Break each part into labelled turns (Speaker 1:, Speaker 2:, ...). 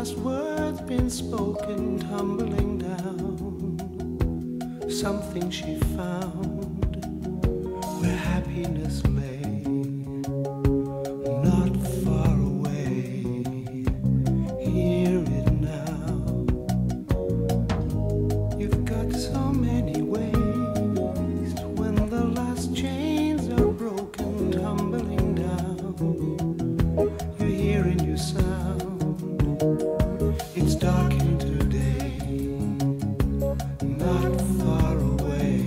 Speaker 1: last words been spoken, tumbling down. Something she found where happiness lay, not far away. Hear it now. You've got so many ways when the last chains are broken, tumbling down. You're hearing your sound. It's darkening today, not far away.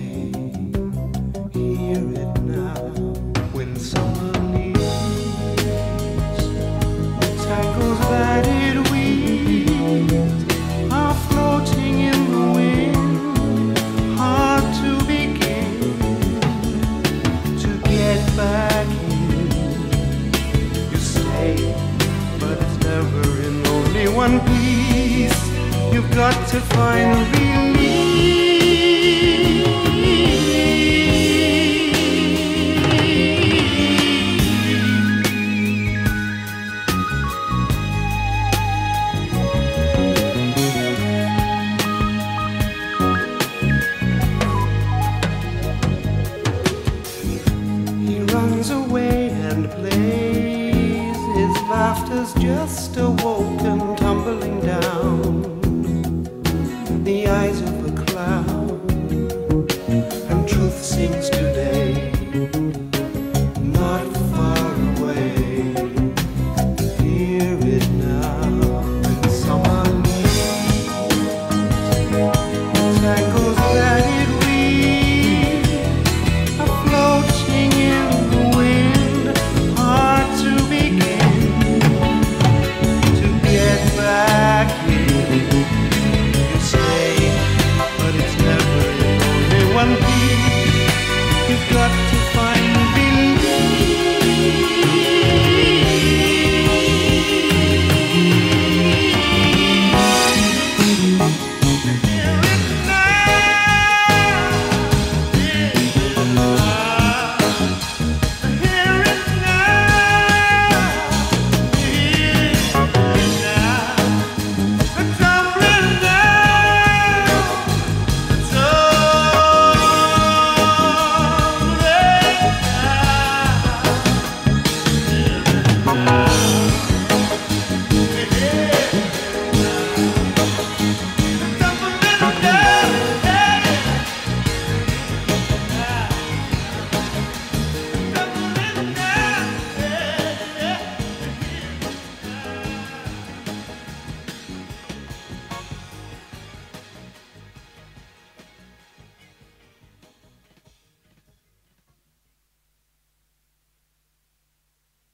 Speaker 1: Hear it now. When summer leaves, the tangles that it weaves are floating in the wind, hard to begin to get back in. You say, but it's never in only one piece. You've got to find relief. He runs away and plays. His laughter's just awoken, tumbling down. The eyes of a cloud, and truth sings today, not far away. Hear it now. When summer leaves, tangles that it weaves are floating in the wind, hard to begin to get back in. One piece, you've got to find
Speaker 2: Bye.